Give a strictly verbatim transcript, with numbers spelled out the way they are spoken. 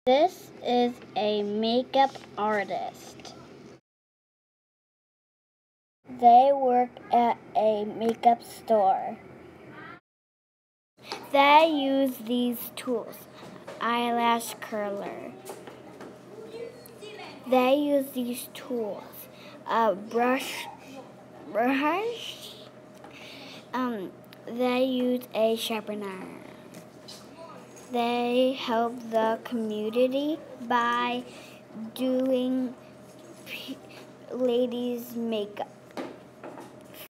This is a makeup artist. They work at a makeup store. They use these tools. Eyelash curler. They use these tools. A brush. Brush. Um, they use a sharpener. They help the community by doing ladies' makeup.